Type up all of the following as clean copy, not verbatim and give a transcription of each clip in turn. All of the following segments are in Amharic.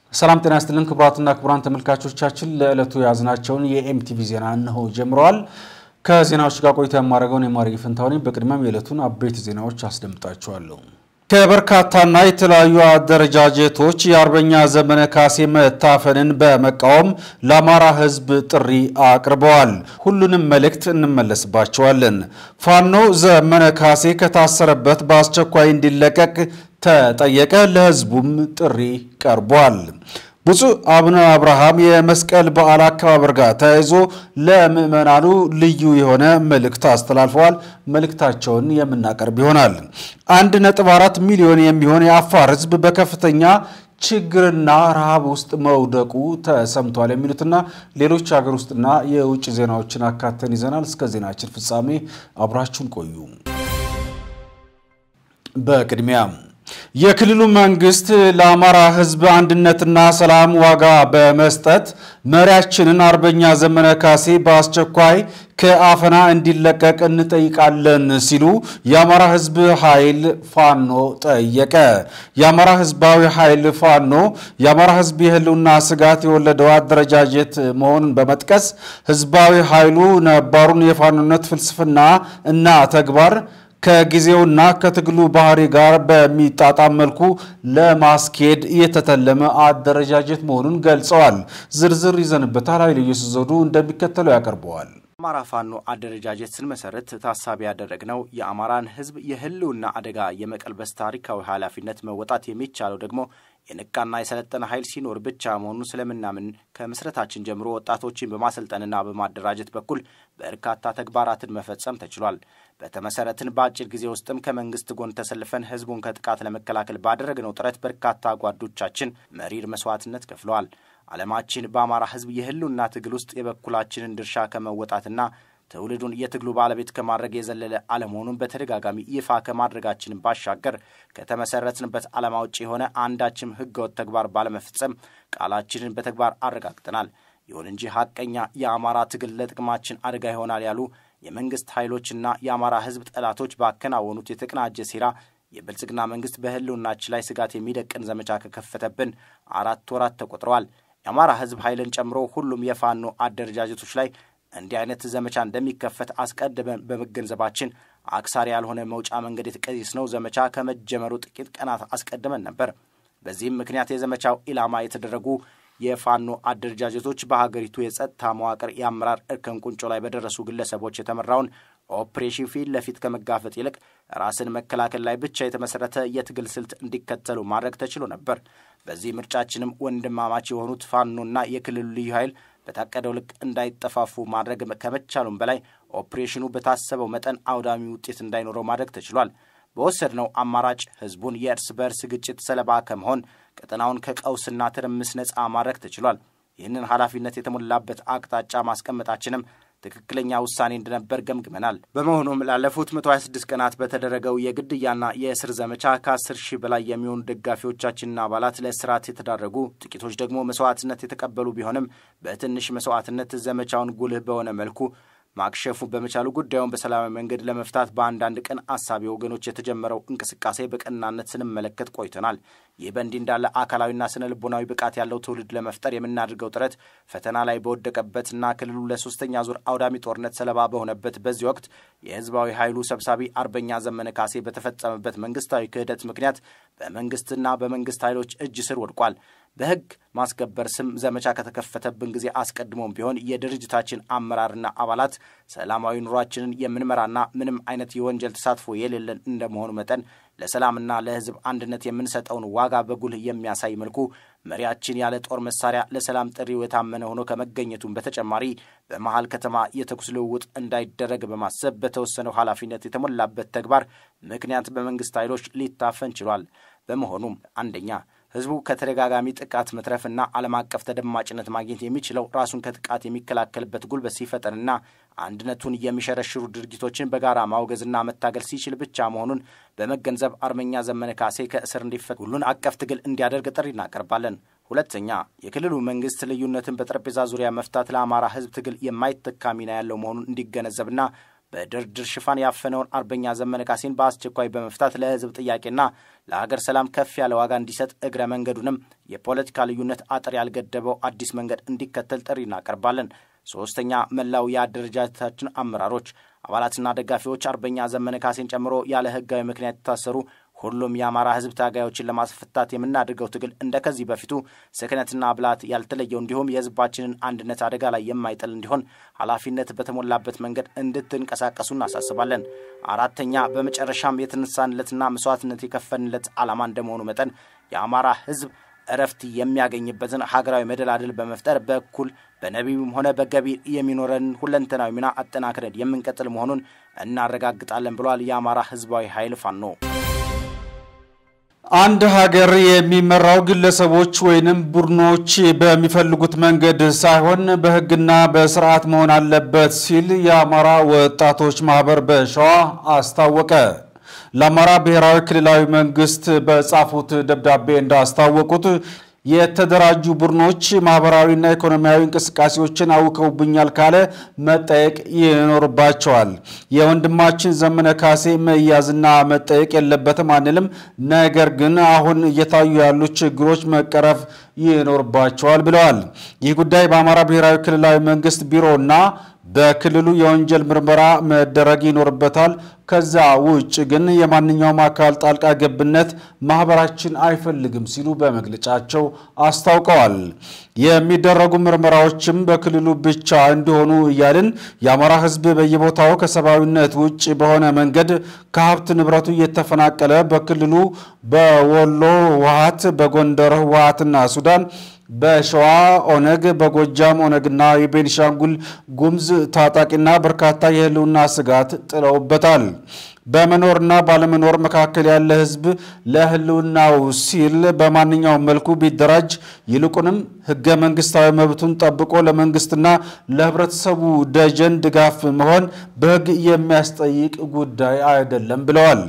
ሰላም ጤና ይስጥልን ክቡራትና ክቡራን ተመልካቾቻችን ለዕለቱ ያዝናቸውን የኤምቲቪ ዜና ነው ጀምረዋል። ከዜናዎች ጋር ቆይታ የማደርገው የማሪ ፈንታውኔ በቅድሚያም የዕለቱን አበይት ዜናዎች አስደምጣችኋለሁ። ከበርካታና የተለያዩ አደረጃጀቶች የአርበኛ ዘመነ ካሴ መታፈንን በመቃወም ለአማራ ሕዝብ ጥሪ አቅርበዋል። ሁሉንም መልእክት እንመለስባቸዋለን። ፋኖ ዘመነ ካሴ ከታሰረበት በአስቸኳይ እንዲለቀቅ ተጠየቀ። ለሕዝቡም ጥሪ ቀርቧል። ብፁዕ አቡነ አብርሃም የመስቀል በዓል አከባበር ጋር ተያይዞ ለምእመናኑ ልዩ የሆነ መልእክት አስተላልፈዋል። መልእክታቸውን የምናቀርብ ይሆናል። 1.4 ሚሊዮን የሚሆን የአፋር ሕዝብ በከፍተኛ ችግርና ረሃብ ውስጥ መውደቁ ተሰምቷል። የሚሉትና ሌሎች ሀገር ውስጥና የውጭ ዜናዎችን አካተን ይዘናል። እስከ ዜናችን ፍጻሜ አብራችሁን ቆዩ። በቅድሚያ የክልሉ መንግስት ለአማራ ሕዝብ አንድነትና ሰላም ዋጋ በመስጠት መሪያችንን አርበኛ ዘመነ ካሴ በአስቸኳይ ከአፈና እንዲለቀቅ እንጠይቃለን ሲሉ የአማራ ሕዝብ ኃይል ፋኖ ጠየቀ። የአማራ ሕዝባዊ ኃይል ፋኖ የአማራ ሕዝብ የህልውና ስጋት የወለደው አደረጃጀት መሆኑን በመጥቀስ ሕዝባዊ ኃይሉ ነባሩን የፋኖነት ፍልስፍና እና ተግባር ከጊዜውና ከትግሉ ባህሪ ጋር በሚጣጣም መልኩ ለማስኬድ የተተለመ አደረጃጀት መሆኑን ገልጸዋል። ዝርዝር ይዘንበታል። ኃይለ ኢየሱስ ዘውዱ እንደሚከተለው ያቀርበዋል። አማራ ፋኖ አደረጃጀት ስንመሰረት ታሳቢ ያደረግነው የአማራን ሕዝብ የህልውና አደጋ የመቀልበስ ታሪካዊ ኃላፊነት መወጣት የሚቻለው ደግሞ የነቃና የሰለጠነ ኃይል ሲኖር ብቻ መሆኑን ስለምናምን ከምስረታችን ጀምሮ ወጣቶችን በማሰልጠንና በማደራጀት በኩል በርካታ ተግባራትን መፈጸም ተችሏል። በተመሰረትን በአጭር ጊዜ ውስጥም ከመንግስት ጎን ተሰልፈን ህዝቡን ከጥቃት ለመከላከል ባደረግነው ጥረት በርካታ ጓዶቻችን መሪር መስዋዕትነት ከፍለዋል። ዓለማችን በአማራ ህዝብ የህልውና ትግል ውስጥ የበኩላችንን ድርሻ ከመወጣትና ትውልዱን የትግሉ ባለቤት ከማድረግ የዘለለ አለመሆኑን በተደጋጋሚ ይፋ ከማድረጋችን ባሻገር ከተመሰረትንበት ዓላማ ውጭ የሆነ አንዳችም ህገወጥ ተግባር ባለመፈጸም ቃላችንን በተግባር አረጋግጠናል። ይሁን እንጂ ሐቀኛ የአማራ ትግል ለጥቅማችን አደጋ ይሆናል ያሉ የመንግስት ኃይሎችና የአማራ ህዝብ ጠላቶች ባከናወኑት የተቀናጀ ሴራ የብልጽግና መንግስት በህልውናችን ላይ ስጋት የሚደቅን ዘመቻ ከከፈተብን 4 ወራት ተቆጥረዋል። የአማራ ህዝብ ኃይልን ጨምሮ ሁሉም የፋኖ አደረጃጀቶች ላይ እንዲህ አይነት ዘመቻ እንደሚከፈት አስቀድመን በመገንዘባችን አክሳሪ ያልሆነ መውጫ መንገድ የተቀየስነው ዘመቻ ከመጀመሩ ጥቂት ቀናት አስቀድመን ነበር። በዚህም ምክንያት የዘመቻው ኢላማ የተደረጉ የፋኖ አደረጃጀቶች በሀገሪቱ የጸጥታ መዋቅር የአመራር እርከን ቁንጮ ላይ በደረሱ ግለሰቦች የተመራውን ኦፕሬሽን ፊት ለፊት ከመጋፈጥ ይልቅ ራስን መከላከል ላይ ብቻ የተመሰረተ የትግል ስልት እንዲከተሉ ማድረግ ተችሎ ነበር። በዚህ ምርጫችንም ወንድማማች የሆኑት ፋኖና የክልሉ ልዩ ኃይል በታቀደው ልክ እንዳይጠፋፉ ማድረግ ከመቻሉም በላይ ኦፕሬሽኑ በታሰበው መጠን አውዳሚ ውጤት እንዳይኖረው ማድረግ ተችሏል። በወሰድነው አማራጭ ህዝቡን የእርስ በርስ ግጭት ሰለባ ከመሆን ቀጠናውን ከቀውስና ትርምስ ነፃ ማድረግ ተችሏል። ይህንን ኃላፊነት የተሞላበት አቅጣጫ ማስቀመጣችንም ትክክለኛ ውሳኔ እንደነበር ገምግመናል። በመሆኑም ላለፉት 126 ቀናት በተደረገው የግድያና የእስር ዘመቻ ከ10,000 በላይ የሚሆኑ ደጋፊዎቻችንና አባላት ለእስራት የተዳረጉ፣ ጥቂቶች ደግሞ መስዋዕትነት የተቀበሉ ቢሆንም በትንሽ መስዋዕትነት ዘመቻውን ጉልህ በሆነ መልኩ ማክሸፉ በመቻሉ ጉዳዩን በሰላማዊ መንገድ ለመፍታት በአንዳንድ ቀን አሳቢ ወገኖች የተጀመረው እንቅስቃሴ በቀናነት ስንመለከት ቆይተናል። ይህ በእንዲህ እንዳለ አካላዊና ስነ ልቦናዊ ብቃት ያለው ትውልድ ለመፍጠር የምናደርገው ጥረት ፈተና ላይ በወደቀበትና ክልሉ ለሶስተኛ ዙር አውዳሚ ጦርነት ሰለባ በሆነበት በዚህ ወቅት የህዝባዊ ኃይሉ ሰብሳቢ አርበኛ ዘመነ ካሴ በተፈጸመበት መንግስታዊ ክህደት ምክንያት በመንግስትና በመንግስት ኃይሎች እጅ ስር ወድቋል። በህግ ማስከበር ስም ዘመቻ ከተከፈተብን ጊዜ አስቀድሞም ቢሆን የድርጅታችን አመራርና አባላት ሰላማዊ ኑሯችንን የምንመራና ምንም አይነት የወንጀል ተሳትፎ የሌለን እንደመሆኑ መጠን ለሰላምና ለህዝብ አንድነት የምንሰጠውን ዋጋ በጉልህ የሚያሳይ መልኩ መሪያችን ያለ ጦር መሳሪያ ለሰላም ጥሪው የታመነ ሆኖ ከመገኘቱም በተጨማሪ በመሃል ከተማ የተኩስ ልውውጥ እንዳይደረግ በማሰብ በተወሰነው ኃላፊነት የተሞላበት ተግባር ምክንያት በመንግስት ኃይሎች ሊታፈን ችሏል። በመሆኑም አንደኛ ህዝቡ ከተደጋጋሚ ጥቃት መትረፍና ዓለም አቀፍ ተደማጭነት ማግኘት የሚችለው ራሱን ከጥቃት የሚከላከልበት ጉልበት ሲፈጠርና አንድነቱን የሚሸረሽሩ ድርጊቶችን በጋራ ማውገዝና መታገል ሲችል ብቻ መሆኑን በመገንዘብ አርበኛ ዘመነ ካሴ ከእስር እንዲፈታ ሁሉን አቀፍ ትግል እንዲያደርግ ጥሪ እናቀርባለን። ሁለተኛ የክልሉ መንግስት ልዩነትን በጠረጴዛ ዙሪያ መፍታት ለአማራ ህዝብ ትግል የማይተካ ሚና ያለው መሆኑን እንዲገነዘብና በድርድር ሽፋን ያፈነውን አርበኛ ዘመነ ካሴን በአስቸኳይ በመፍታት ለህዝብ ጥያቄና ለሀገር ሰላም ከፍ ያለ ዋጋ እንዲሰጥ እግረ መንገዱንም የፖለቲካ ልዩነት አጥር ያልገደበው አዲስ መንገድ እንዲከተል ጥሪ እናቀርባለን። ሶስተኛ መላው የአደረጃጀታችን አመራሮች አባላትና ደጋፊዎች አርበኛ ዘመነ ካሴን ጨምሮ ያለ ህጋዊ ምክንያት የታሰሩ ሁሉም የአማራ ህዝብ ታጋዮችን ለማስፈታት የምናደርገው ትግል እንደከዚህ በፊቱ ስክነትና ብላት ያልተለየው እንዲሁም የህዝባችንን አንድነት አደጋ ላይ የማይጥል እንዲሆን ኃላፊነት በተሞላበት መንገድ እንድትንቀሳቀሱ እናሳስባለን። አራተኛ በመጨረሻም የተነሳንለትና መስዋዕትነት የከፈንለት ዓላማ እንደመሆኑ መጠን የአማራ ህዝብ እረፍት የሚያገኝበትን ሀገራዊ መደላድል በመፍጠር በኩል በነቢዩም ሆነ በገቢ የሚኖረን ሁለንተናዊ ሚና አጠናክረን የምንቀጥል መሆኑን እናረጋግጣለን ብሏል የአማራ ህዝባዊ ኃይል ፋኖ። አንድ ሀገር የሚመራው ግለሰቦች ወይንም ቡድኖች በሚፈልጉት መንገድ ሳይሆን በህግና በስርዓት መሆን አለበት ሲል የአማራ ወጣቶች ማህበር በሸዋ አስታወቀ። ለአማራ ብሔራዊ ክልላዊ መንግስት በጻፉት ደብዳቤ እንዳስታወቁት የተደራጁ ቡድኖች ማህበራዊና ኢኮኖሚያዊ እንቅስቃሴዎችን አውከውብኛል ካለ መጠየቅ ይኖርባቸዋል። የወንድማችን ዘመነ ካሴ መያዝና መጠየቅ የለበትም አንልም። ነገር ግን አሁን እየታዩ ያሉ ችግሮች መቀረፍ ይኖርባቸዋል ብለዋል። ይህ ጉዳይ በአማራ ብሔራዊ ክልላዊ መንግስት ቢሮና በክልሉ የወንጀል ምርመራ መደረግ ይኖርበታል። ከዛ ውጭ ግን የማንኛውም አካል ጣልቃ ገብነት ማህበራችን አይፈልግም ሲሉ በመግለጫቸው አስታውቀዋል። የሚደረጉ ምርመራዎችም በክልሉ ብቻ እንዲሆኑ እያልን የአማራ ህዝብ በየቦታው ከሰባዊነት ውጭ በሆነ መንገድ ከሀብት ንብረቱ እየተፈናቀለ በክልሉ በወሎ ህወሓት፣ በጎንደር ህወሓትና ሱዳን፣ በሸዋ ኦነግ፣ በጎጃም ኦነግና የቤኒሻንጉል ጉምዝ ታጣቂና በርካታ የህልውና ስጋት ጥለውበታል። በመኖርና ባለመኖር መካከል ያለ ህዝብ ለህልውናው ሲል በማንኛውም መልኩ ቢደራጅ ይልቁንም ህገ መንግስታዊ መብቱን ጠብቆ ለመንግስትና ለህብረተሰቡ ደጀን ድጋፍ መሆን በህግ የሚያስጠይቅ ጉዳይ አይደለም ብለዋል።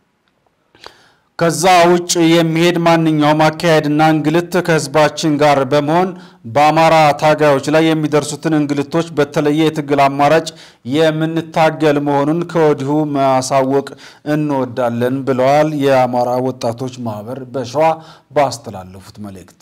ከዛ ውጭ የሚሄድ ማንኛውም አካሄድና እንግልት ከህዝባችን ጋር በመሆን በአማራ ታጋዮች ላይ የሚደርሱትን እንግልቶች በተለየ የትግል አማራጭ የምንታገል መሆኑን ከወዲሁ ማሳወቅ እንወዳለን ብለዋል የአማራ ወጣቶች ማህበር በሸዋ ባስተላለፉት መልእክት።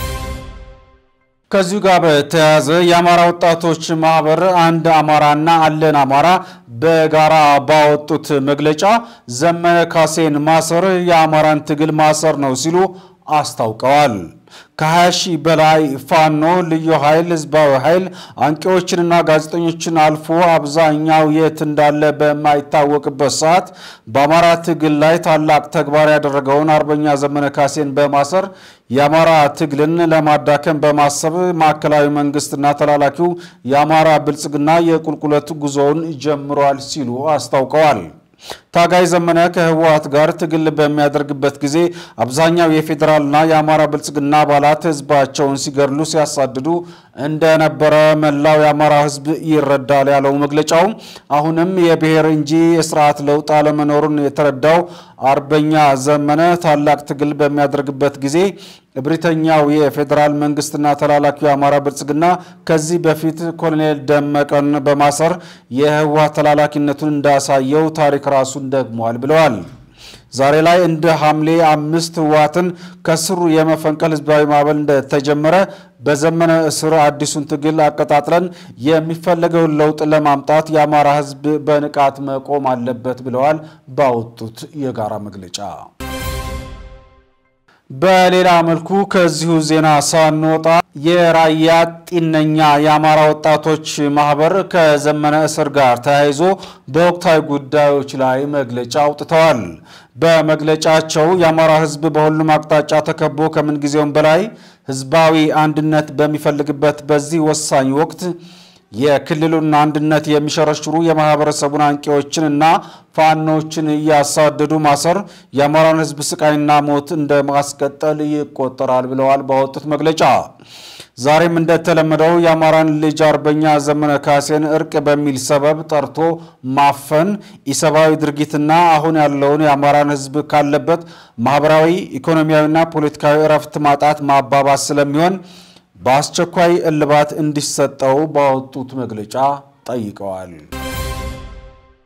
ከዚሁ ጋር በተያያዘ የአማራ ወጣቶች ማህበር አንድ አማራና አለን አማራ በጋራ ባወጡት መግለጫ ዘመነ ካሴን ማሰር የአማራን ትግል ማሰር ነው ሲሉ አስታውቀዋል። ከ20 በላይ ፋኖ ልዩ ኃይል ህዝባዊ ኃይል አንቂዎችንና ጋዜጠኞችን አልፎ አብዛኛው የት እንዳለ በማይታወቅበት ሰዓት በአማራ ትግል ላይ ታላቅ ተግባር ያደረገውን አርበኛ ዘመነ ካሴን በማሰር የአማራ ትግልን ለማዳከም በማሰብ ማዕከላዊ መንግስትና ተላላኪው የአማራ ብልጽግና የቁልቁለት ጉዞውን ጀምሯል ሲሉ አስታውቀዋል። ታጋይ ዘመነ ከህወሓት ጋር ትግል በሚያደርግበት ጊዜ አብዛኛው የፌደራልና የአማራ ብልጽግና አባላት ህዝባቸውን ሲገርሉ ሲያሳድዱ እንደነበረ መላው የአማራ ህዝብ ይረዳል ያለው መግለጫው አሁንም የብሔር እንጂ የሥርዓት ለውጥ አለመኖሩን የተረዳው አርበኛ ዘመነ ታላቅ ትግል በሚያደርግበት ጊዜ እብሪተኛው የፌደራል መንግስትና ተላላኪው የአማራ ብልጽግና ከዚህ በፊት ኮሎኔል ደመቀን በማሰር የህወሓት ተላላኪነቱን እንዳሳየው ታሪክ ራሱን ደግሟል ብለዋል። ዛሬ ላይ እንደ ሐምሌ 5 ህወሓትን ከስሩ የመፈንቀል ህዝባዊ ማዕበል እንደተጀመረ በዘመነ እስር አዲሱን ትግል አቀጣጥለን የሚፈለገውን ለውጥ ለማምጣት የአማራ ህዝብ በንቃት መቆም አለበት ብለዋል ባወጡት የጋራ መግለጫ። በሌላ መልኩ ከዚሁ ዜና ሳንወጣ የራያ ጢነኛ የአማራ ወጣቶች ማህበር ከዘመነ እስር ጋር ተያይዞ በወቅታዊ ጉዳዮች ላይ መግለጫ አውጥተዋል። በመግለጫቸው የአማራ ህዝብ በሁሉም አቅጣጫ ተከቦ ከምን ጊዜውም በላይ ህዝባዊ አንድነት በሚፈልግበት በዚህ ወሳኝ ወቅት የክልሉን አንድነት የሚሸረሽሩ የማህበረሰቡን አንቂዎችንና ፋኖችን ያሳደዱ ማሰር የአማራን ህዝብ ስቃይና ሞት እንደማስቀጠል ይቆጠራል ብለዋል ባወጡት መግለጫ። ዛሬም እንደተለመደው የአማራን ልጅ አርበኛ ዘመነ ካሴን እርቅ በሚል ሰበብ ጠርቶ ማፈን ኢሰባዊ ድርጊትና አሁን ያለውን የአማራን ህዝብ ካለበት ማህበራዊ ኢኮኖሚያዊና ፖለቲካዊ እረፍት ማጣት ማባባስ ስለሚሆን በአስቸኳይ እልባት እንዲሰጠው ባወጡት መግለጫ ጠይቀዋል።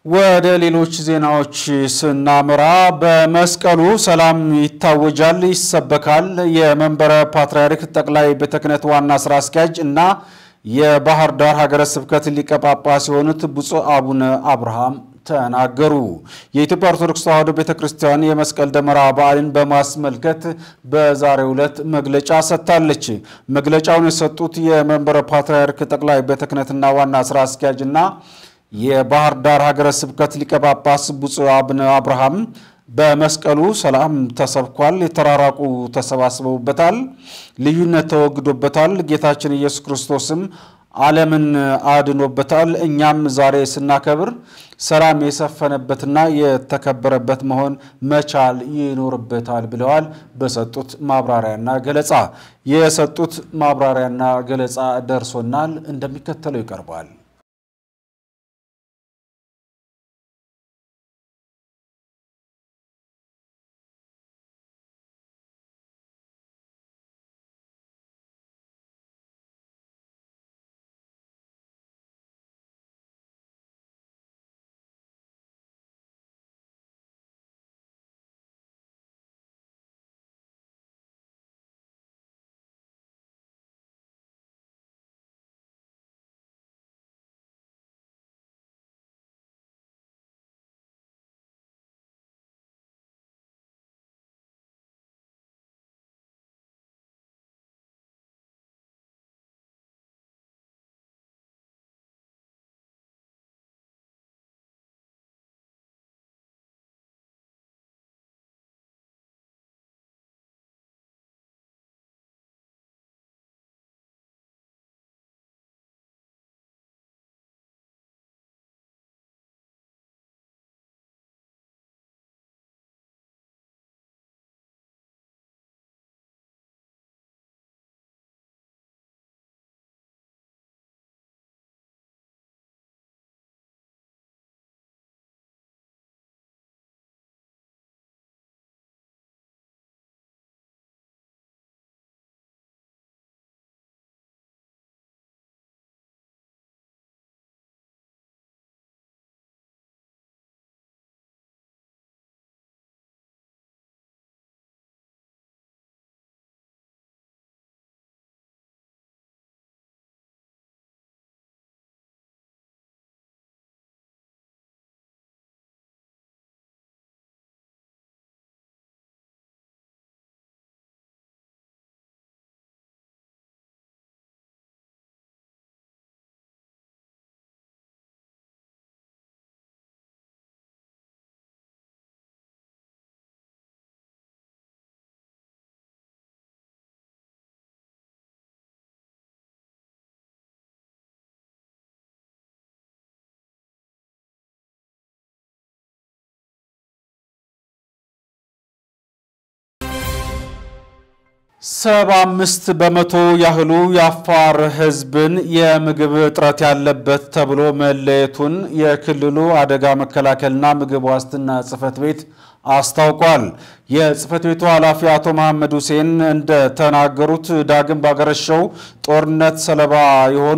ወደ ሌሎች ዜናዎች ስናመራ በመስቀሉ ሰላም ይታወጃል ይሰበካል የመንበረ ፓትርያርክ ጠቅላይ ቤተ ክህነት ዋና ስራ አስኪያጅ እና የባህር ዳር ሀገረ ስብከት ሊቀ ጳጳስ የሆኑት ብፁዕ አቡነ አብርሃም ተናገሩ። የኢትዮጵያ ኦርቶዶክስ ተዋሕዶ ቤተክርስቲያን የመስቀል ደመራ በዓልን በማስመልከት በዛሬው ዕለት መግለጫ ሰጥታለች። መግለጫውን የሰጡት የመንበረ ፓትርያርክ ጠቅላይ ቤተ ክህነትና ዋና ስራ አስኪያጅና የባህር ዳር ሀገረ ስብከት ሊቀ ጳጳስ ብፁዕ አቡነ አብርሃም በመስቀሉ ሰላም ተሰብኳል፣ የተራራቁ ተሰባስበውበታል፣ ልዩነት ተወግዶበታል፣ ጌታችን ኢየሱስ ክርስቶስም ዓለምን አድኖበታል፣ እኛም ዛሬ ስናከብር ሰላም የሰፈነበትና የተከበረበት መሆን መቻል ይኖርበታል ብለዋል። በሰጡት ማብራሪያና ገለጻ ደርሶናል፣ እንደሚከተለው ይቀርባል። ሰባ5 በመቶ ያህሉ የአፋር ህዝብን የምግብ እጥረት ያለበት ተብሎ መለየቱን የክልሉ አደጋ መከላከልና ምግብ ዋስትና ጽፈት ቤት አስታውቋል። የጽፈት ቤቱ ኃላፊ አቶ መሐመድ ሁሴን እንደተናገሩት ዳግም ባገረሸው ጦርነት ሰለባ የሆኑ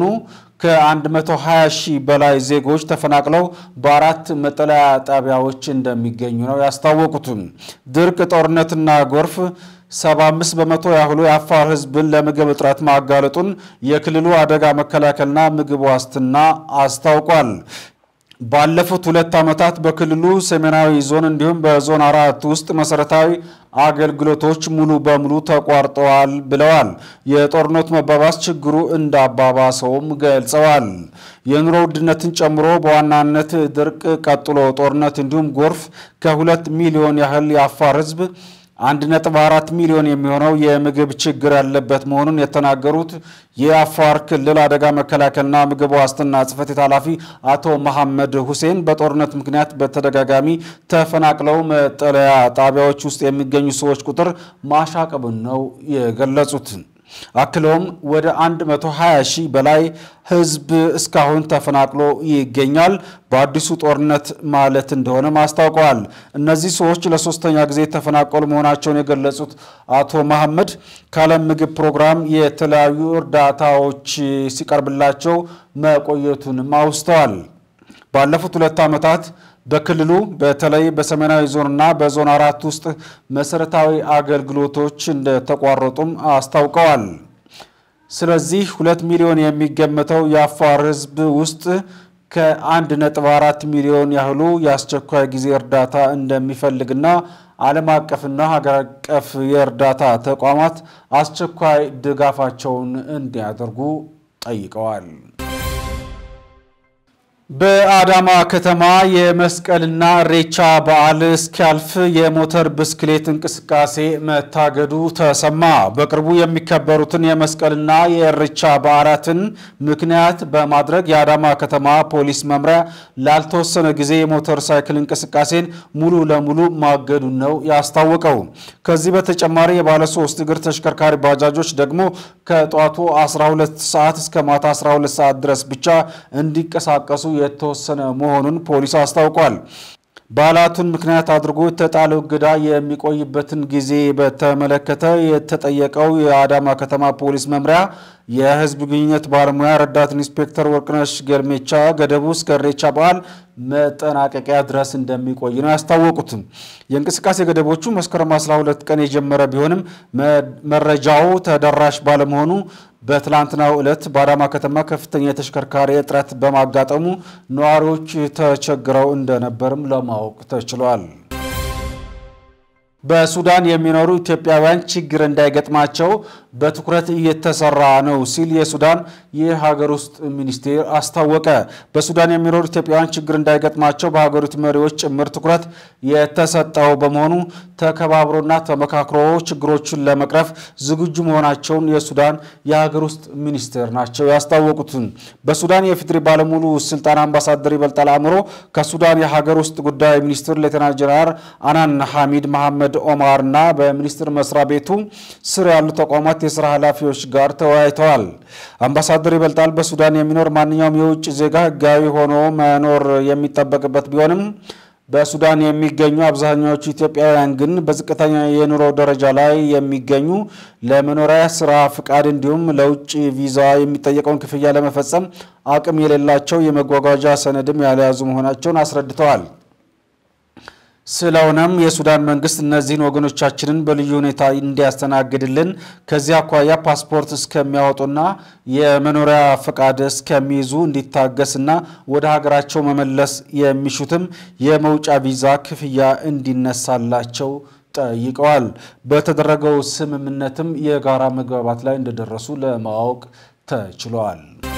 ከ120,000 በላይ ዜጎች ተፈናቅለው በአራት መጠለያ ጣቢያዎች እንደሚገኙ ነው ያስታወቁት። ድርቅ፣ ጦርነትና ጎርፍ 75 በመቶ ያህሉ የአፋር ህዝብን ለምግብ እጥረት ማጋለጡን የክልሉ አደጋ መከላከልና ምግብ ዋስትና አስታውቋል። ባለፉት 2 ዓመታት በክልሉ ሰሜናዊ ዞን እንዲሁም በዞን 4 ውስጥ መሰረታዊ አገልግሎቶች ሙሉ በሙሉ ተቋርጠዋል ብለዋል። የጦርነቱ መባባስ ችግሩ እንዳባባሰውም ገልጸዋል። የኑሮ ውድነትን ጨምሮ በዋናነት ድርቅ፣ ቀጥሎ ጦርነት እንዲሁም ጎርፍ ከ2 ሚሊዮን ያህል የአፋር ህዝብ 1.4 ሚሊዮን የሚሆነው የምግብ ችግር ያለበት መሆኑን የተናገሩት የአፋር ክልል አደጋ መከላከልና ምግብ ዋስትና ጽፈት ቤት ኃላፊ አቶ መሐመድ ሁሴን በጦርነት ምክንያት በተደጋጋሚ ተፈናቅለው መጠለያ ጣቢያዎች ውስጥ የሚገኙ ሰዎች ቁጥር ማሻቀቡን ነው የገለጹት። አክሎም ወደ 120,000 በላይ ህዝብ እስካሁን ተፈናቅሎ ይገኛል። በአዲሱ ጦርነት ማለት እንደሆነ ማስታወቀዋል። እነዚህ ሰዎች ለሶስተኛ ጊዜ ተፈናቀሉ መሆናቸውን የገለጹት አቶ መሐመድ ከዓለም ምግብ ፕሮግራም የተለያዩ እርዳታዎች ሲቀርብላቸው መቆየቱን አውስተዋል። ባለፉት 2 ዓመታት በክልሉ በተለይ በሰሜናዊ ዞንና በዞን 4 ውስጥ መሰረታዊ አገልግሎቶች እንደተቋረጡም አስታውቀዋል። ስለዚህ 2 ሚሊዮን የሚገመተው የአፋር ህዝብ ውስጥ ከ1.4 ሚሊዮን ያህሉ የአስቸኳይ ጊዜ እርዳታ እንደሚፈልግና ዓለም አቀፍና ሀገር አቀፍ የእርዳታ ተቋማት አስቸኳይ ድጋፋቸውን እንዲያደርጉ ጠይቀዋል። በአዳማ ከተማ የመስቀልና ኢሬቻ በዓል እስኪያልፍ የሞተር ብስክሌት እንቅስቃሴ መታገዱ ተሰማ። በቅርቡ የሚከበሩትን የመስቀልና የኢሬቻ በዓላትን ምክንያት በማድረግ የአዳማ ከተማ ፖሊስ መምሪያ ላልተወሰነ ጊዜ የሞተር ሳይክል እንቅስቃሴን ሙሉ ለሙሉ ማገዱን ነው ያስታወቀው። ከዚህ በተጨማሪ የባለ 3 እግር ተሽከርካሪ ባጃጆች ደግሞ ከጧቱ 12 ሰዓት እስከ ማታ 12 ሰዓት ድረስ ብቻ እንዲንቀሳቀሱ የተወሰነ መሆኑን ፖሊስ አስታውቋል። በዓላቱን ምክንያት አድርጎ የተጣለው እገዳ የሚቆይበትን ጊዜ በተመለከተ የተጠየቀው የአዳማ ከተማ ፖሊስ መምሪያ የህዝብ ግንኙነት ባለሙያ ረዳት ኢንስፔክተር ወርቅነሽ ገልሜቻ ገደቡ እስከ ኢሬቻ በዓል መጠናቀቂያ ድረስ እንደሚቆይ ነው ያስታወቁት። የእንቅስቃሴ ገደቦቹ መስከረም 12 ቀን የጀመረ ቢሆንም መረጃው ተደራሽ ባለመሆኑ በትላንትናው ዕለት በአዳማ ከተማ ከፍተኛ የተሽከርካሪ እጥረት በማጋጠሙ ነዋሪዎች ተቸግረው እንደነበርም ለማወቅ ተችሏል። በሱዳን የሚኖሩ ኢትዮጵያውያን ችግር እንዳይገጥማቸው በትኩረት እየተሰራ ነው ሲል የሱዳን የሀገር ውስጥ ሚኒስቴር አስታወቀ። በሱዳን የሚኖሩ ኢትዮጵያውያን ችግር እንዳይገጥማቸው በሀገሪቱ መሪዎች ጭምር ትኩረት የተሰጠው በመሆኑ ተከባብሮና ተመካክሮ ችግሮችን ለመቅረፍ ዝግጁ መሆናቸውን የሱዳን የሀገር ውስጥ ሚኒስቴር ናቸው ያስታወቁት። በሱዳን የኢፌዴሪ ባለሙሉ ስልጣን አምባሳደር ይበልጣል አእምሮ ከሱዳን የሀገር ውስጥ ጉዳይ ሚኒስትር ሌተናንት ጀነራል አናን ሐሚድ መሐመድ ኦማርና በሚኒስትር መስሪያ ቤቱ ስር ያሉ ተቋማት የሥራ ኃላፊዎች ጋር ተወያይተዋል። አምባሳደር ይበልጣል በሱዳን የሚኖር ማንኛውም የውጭ ዜጋ ህጋዊ ሆኖ መኖር የሚጠበቅበት ቢሆንም በሱዳን የሚገኙ አብዛኛዎቹ ኢትዮጵያውያን ግን በዝቅተኛ የኑሮ ደረጃ ላይ የሚገኙ ለመኖሪያ ስራ ፍቃድ እንዲሁም ለውጭ ቪዛ የሚጠየቀውን ክፍያ ለመፈጸም አቅም የሌላቸው የመጓጓዣ ሰነድም ያልያዙ መሆናቸውን አስረድተዋል። ስለሆነም የሱዳን መንግስት እነዚህን ወገኖቻችንን በልዩ ሁኔታ እንዲያስተናግድልን ከዚያ አኳያ ፓስፖርት እስከሚያወጡና የመኖሪያ ፈቃድ እስከሚይዙ እንዲታገስና ወደ ሀገራቸው መመለስ የሚሹትም የመውጫ ቪዛ ክፍያ እንዲነሳላቸው ጠይቀዋል። በተደረገው ስምምነትም የጋራ መግባባት ላይ እንደደረሱ ለማወቅ ተችሏል።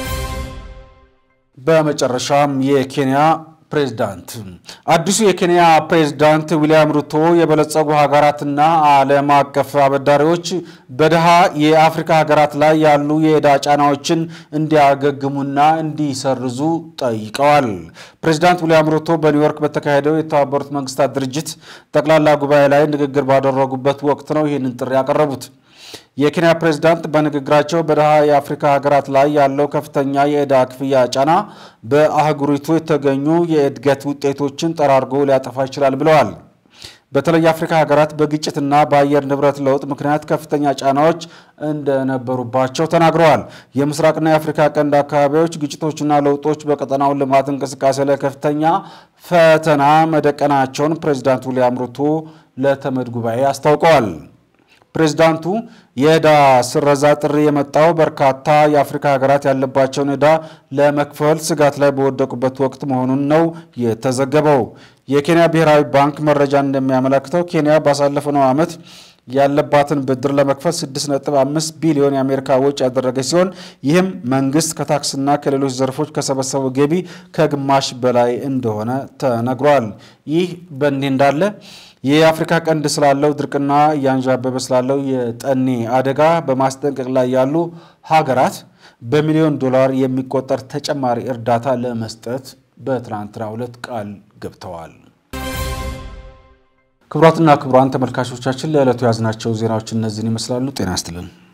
በመጨረሻም የኬንያ ፕሬዝዳንት አዲሱ የኬንያ ፕሬዝዳንት ዊሊያም ሩቶ የበለጸጉ ሀገራትና ዓለም አቀፍ አበዳሪዎች በደሃ የአፍሪካ ሀገራት ላይ ያሉ የዕዳ ጫናዎችን እንዲያገግሙና እንዲሰርዙ ጠይቀዋል። ፕሬዝዳንት ዊሊያም ሩቶ በኒውዮርክ በተካሄደው የተባበሩት መንግስታት ድርጅት ጠቅላላ ጉባኤ ላይ ንግግር ባደረጉበት ወቅት ነው ይህንን ጥሪ ያቀረቡት። የኬንያ ፕሬዝዳንት በንግግራቸው በደሃ የአፍሪካ ሀገራት ላይ ያለው ከፍተኛ የዕዳ ክፍያ ጫና በአህጉሪቱ የተገኙ የእድገት ውጤቶችን ጠራርጎ ሊያጠፋ ይችላል ብለዋል። በተለይ የአፍሪካ ሀገራት በግጭትና በአየር ንብረት ለውጥ ምክንያት ከፍተኛ ጫናዎች እንደነበሩባቸው ተናግረዋል። የምስራቅና የአፍሪካ ቀንድ አካባቢዎች ግጭቶችና ለውጦች በቀጠናው ልማት እንቅስቃሴ ላይ ከፍተኛ ፈተና መደቀናቸውን ፕሬዝዳንት ዊሊያም ሩቶ ለተመድ ጉባኤ አስታውቀዋል። ፕሬዝዳንቱ የዕዳ ስረዛ ጥሪ የመጣው በርካታ የአፍሪካ ሀገራት ያለባቸውን ዕዳ ለመክፈል ስጋት ላይ በወደቁበት ወቅት መሆኑን ነው የተዘገበው። የኬንያ ብሔራዊ ባንክ መረጃ እንደሚያመለክተው ኬንያ ባሳለፈው ዓመት ያለባትን ብድር ለመክፈል 6.5 ቢሊዮን የአሜሪካ ወጪ ያደረገች ሲሆን ይህም መንግስት ከታክስና ከሌሎች ዘርፎች ከሰበሰበው ገቢ ከግማሽ በላይ እንደሆነ ተነግሯል። ይህ በእንዲህ እንዳለ የአፍሪካ ቀንድ ስላለው ድርቅና ያንዣበበ ስላለው የጠኔ አደጋ በማስጠንቀቅ ላይ ያሉ ሀገራት በሚሊዮን ዶላር የሚቆጠር ተጨማሪ እርዳታ ለመስጠት በትናንትናው ዕለት ቃል ገብተዋል። ክቡራትና ክቡራን ተመልካቾቻችን ለዕለቱ ያዝናቸው ዜናዎች እነዚህን ይመስላሉ። ጤና ይስጥልን።